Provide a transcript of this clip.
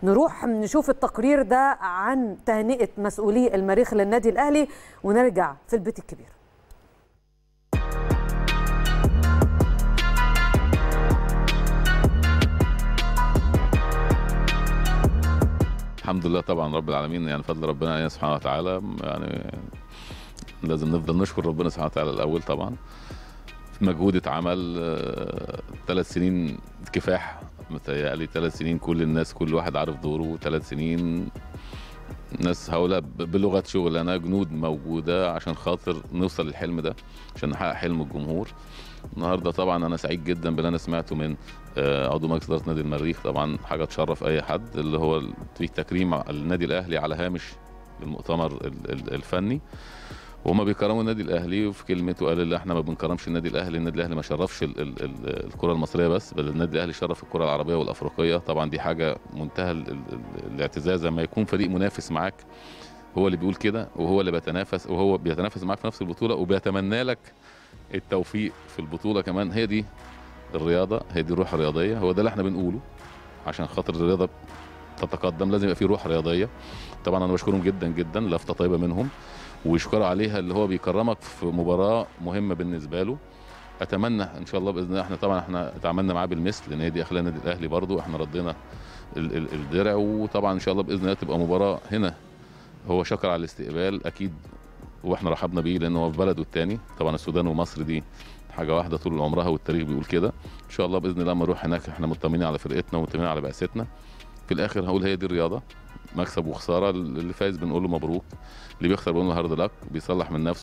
نروح نشوف التقرير ده عن تهنئة مسؤولي المريخ للنادي الأهلي ونرجع في البيت الكبير. الحمد لله طبعا رب العالمين، يعني فضل ربنا علينا سبحانه وتعالى. يعني لازم نفضل نشكر ربنا سبحانه وتعالى الاول طبعا. مجهود اتعمل 3 سنين كفاح، متهيألي 3 سنين كل الناس كل واحد عارف دوره، 3 سنين ناس هؤلاء بلغه شغلنا جنود موجوده عشان خاطر نوصل للحلم ده، عشان نحقق حلم الجمهور. النهارده طبعا انا سعيد جدا باللي انا سمعته من عضو مجلس اداره نادي المريخ، طبعا حاجه تشرف اي حد، اللي هو في تكريم النادي الاهلي على هامش المؤتمر الفني. وهما بيكرموا النادي الاهلي، وفي كلمته قال اللي احنا ما بنكرمش النادي الاهلي، النادي الاهلي ما شرفش الكره المصريه بس، بل النادي الاهلي شرف الكره العربيه والافريقيه. طبعا دي حاجه منتهى الاعتزاز لما يكون فريق منافس معاك هو اللي بيقول كده، وهو اللي بيتنافس، وهو بيتنافس معاك في نفس البطوله وبيتمنى لك التوفيق في البطوله كمان. هي دي الرياضه، هي دي الروح الرياضيه، هو ده اللي احنا بنقوله. عشان خاطر الرياضه تتقدم لازم يبقى في روح رياضيه. طبعا انا بشكرهم جدا جدا، لفته طيبه منهم ويشكروا عليها، اللي هو بيكرمك في مباراه مهمه بالنسبه له. اتمنى ان شاء الله باذن الله، احنا طبعا احنا اتعاملنا معاه بالمثل، لان هي دي اخلاق النادي الاهلي برضو، احنا ردينا الدرع. وطبعا ان شاء الله باذن الله تبقى مباراه هنا. هو شكر على الاستقبال اكيد، واحنا رحبنا بيه لان هو في بلده الثاني. طبعا السودان ومصر دي حاجه واحده طول عمرها، والتاريخ بيقول كده. ان شاء الله باذن الله لما نروح هناك احنا مطمنين على فرقتنا ومطمنين على بعثتنا. في الاخر هقول هي دي الرياضه، مكسب وخساره. اللي فايز بنقول له مبروك، اللي بيخسر بنقول له هارد لك، بيصلح من نفسه.